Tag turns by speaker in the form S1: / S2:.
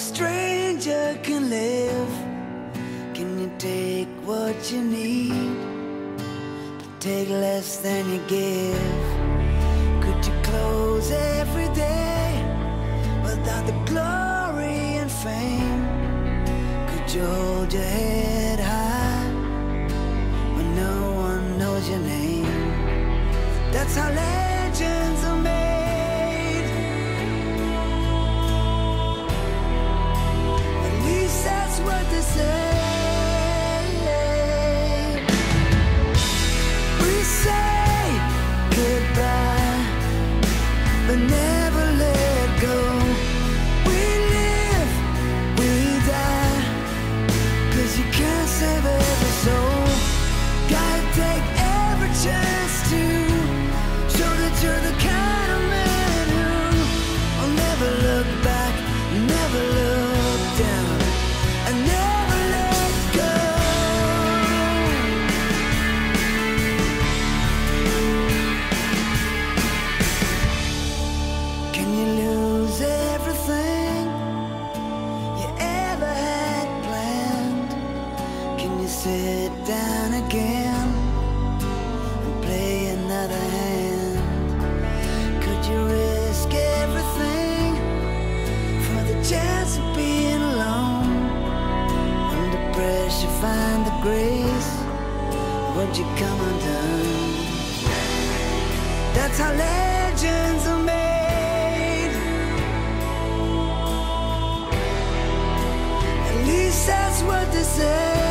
S1: stranger can live? Can you take what you need, but take less than you give? Could you close every day without the glory and fame? Could you hold your head high when no one knows your name? That's how legends are made. At least that's what they say. We say goodbye, but never let go. We live, we die, 'cause you can't save every soul. Gotta take every chance to show that you're the kind of man who will never look back, never look down, and never let go. Can you lose everything you ever had planned? Can you sit down again and play another hand? Could you risk everything for the chance of being alone? Under pressure, find the grace. Would you come undone? That's how legends are made. At least that's what they say.